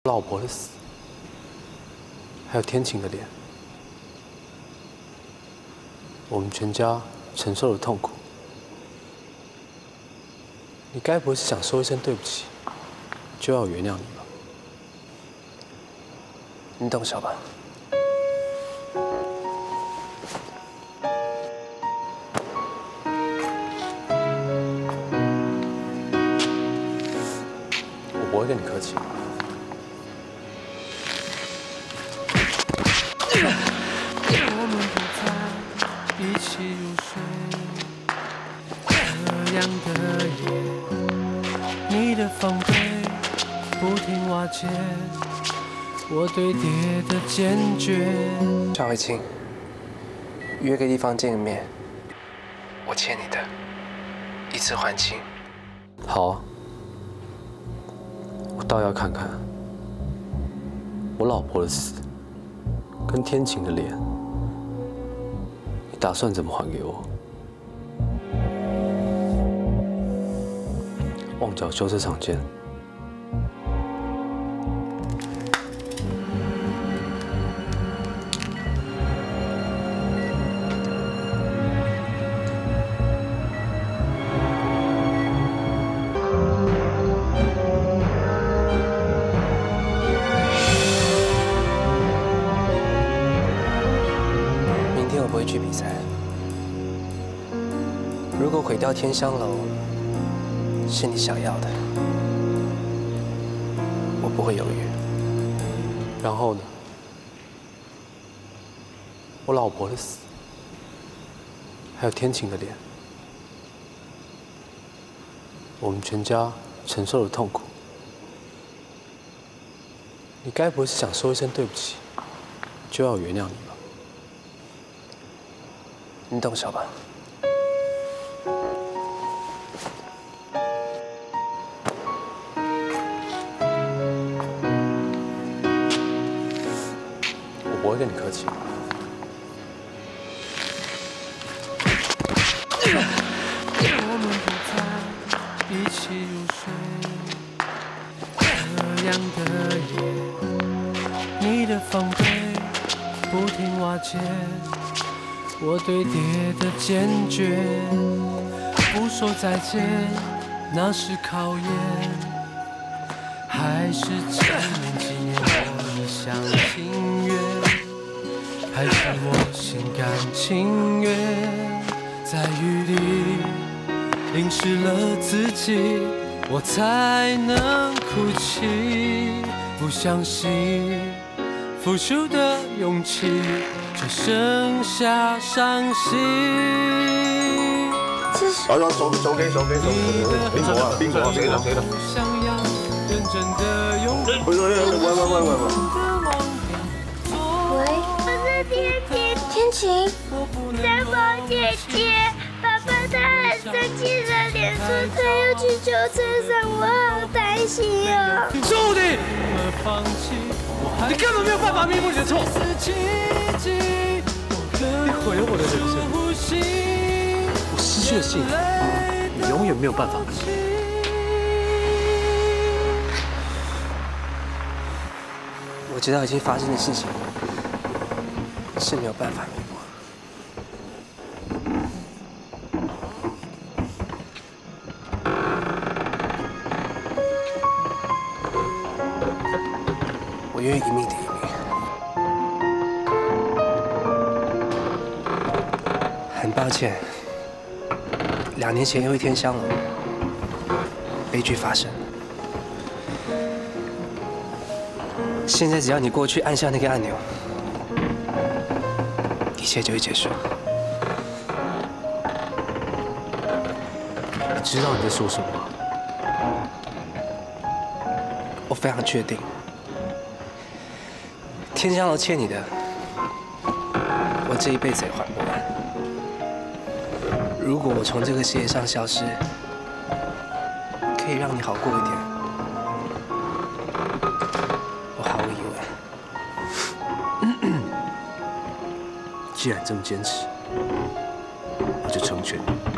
老婆的死，还有天晴的脸，我们全家承受了痛苦。你该不会是想说一声对不起，就要我原谅你吧？你懂小吧？我不会跟你客气。 我们不再一起入睡，这样的夜，你的防备不停瓦解，我对爹的坚决。 赵慧清，约个地方见个面，我欠你的，以此还清。 好啊，我倒要看看我老婆的死。 跟天晴的脸，你打算怎么还给我？旺角修车厂见。 我不会去比赛。如果毁掉天香楼是你想要的，我不会犹豫。 然后呢？我老婆的死，还有天晴的脸，我们全家承受了痛苦。你该不会是想说一声对不起，就要我原谅你吧？ 你懂小吧？ 我不会跟你客气。 我们不再一起入睡，这样的夜，你的防备不停瓦解。 我对爹的坚决，不说再见，那是考验，还是纪念我一厢情愿，还是我心甘情愿，在雨里淋湿了自己，我才能哭泣，不相信付出的勇气。 只剩下伤心。 这是。手给，邊個啊？邊個啊？誰的？ 喂，我是天晴，三毛姐姐，爸爸他很生气的脸说他要去救车上，我好担心哦。 注定，你根本没有办法弥补你的错。 你毁了我的人生，我失去了幸福，你永远没有办法弥补。 我知道已经发生的事情是没有办法弥补。我愿意一命抵一命。 很抱歉，2年前因为天香楼悲剧发生，现在只要你过去按下那个按钮，一切就会结束。 你知道你在说什么吗？ 我非常确定，天香楼欠你的，我这一辈子也还不完。 如果我从这个世界上消失，可以让你好过一点，我毫无疑问。 既然这么坚持，我就成全你。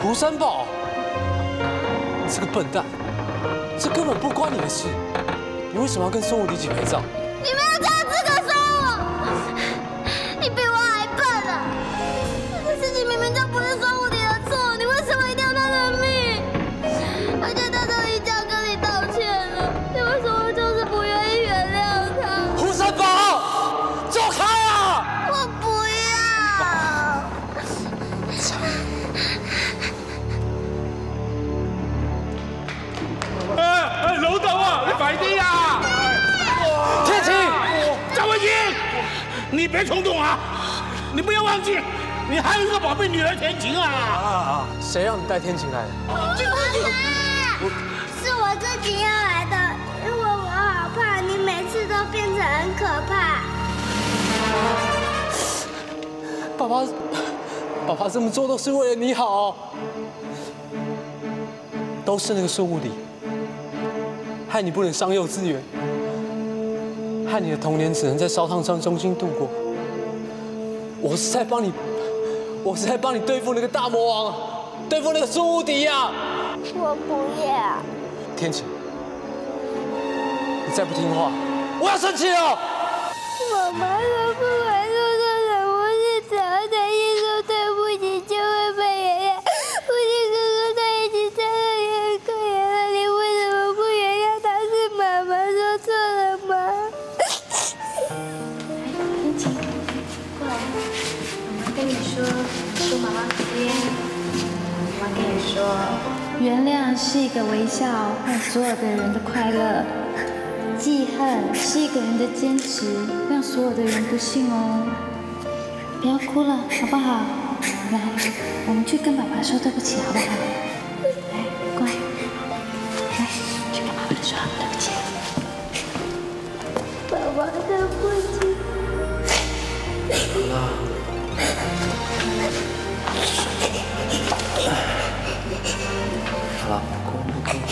胡三宝，你这个笨蛋，这根本不关你的事，你为什么要跟孙武迪一起陪葬？ 你没有这样资格说我，你比我还笨啊！这事情明明就不是孙武迪的错，你为什么一定要他的命？而且他都已经跟你道歉了，你为什么就是不愿意原谅他？ 胡三宝，走开啊！ 我不要。 老豆啊，你快啲啊！ 天晴， 张文清，你别冲动啊！你不要忘记，你还有一个宝贝女儿天晴啊！ 谁让你带天晴来的？ 是我自己要来的，因为我好怕你每次都变成很可怕。 爸爸这么做都是为了你好，都是那个孙武迪，害你不能上幼稚园，害你的童年只能在烧烫伤中心度过。我是在帮你对付那个大魔王，对付那个孙武迪呀！ 我不要。 天晴，你再不听话，我要生气了！ 妈妈说，不管做错什么事，只要诚心说对不起，就会被原谅。父亲哥哥在一起真的也很可怜了，你为什么不原谅他？是妈妈说错了吗？ 天晴，过来，妈妈跟你说，说妈妈这边，妈妈跟你说，原谅是一个微笑，换所有的人的快乐。记恨是一个人的坚持，让所有的人不幸哦。不要哭了，好不好？来，我们去跟爸爸说对不起，好不好？来，乖，来，去跟爸爸说对不起。 爸爸，对不起。 好了，不哭。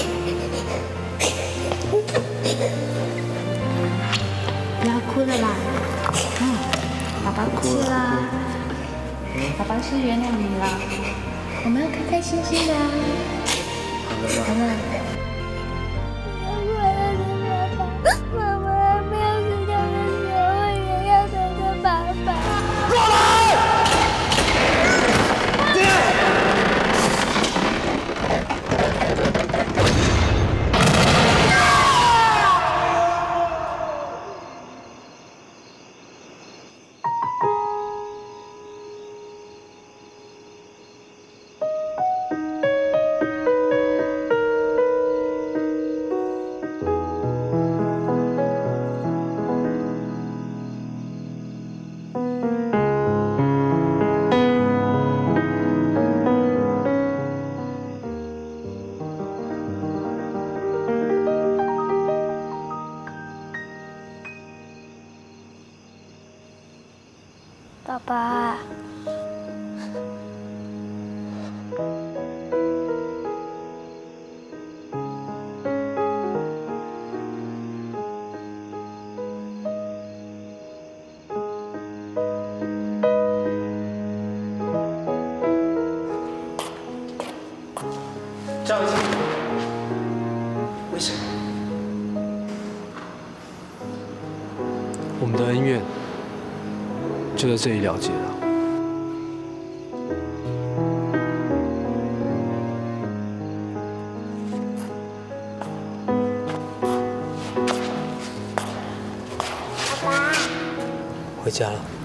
不要哭了啦，爸爸不气啦，爸爸是原谅你了，我们要开开心心的啊。好了。 妈妈还没有死掉的时候，会原谅他的爸爸。 过来！ 爸爸， 张文清，为什么？ 我们的恩怨就在这里了结了。 爸爸， 回家了。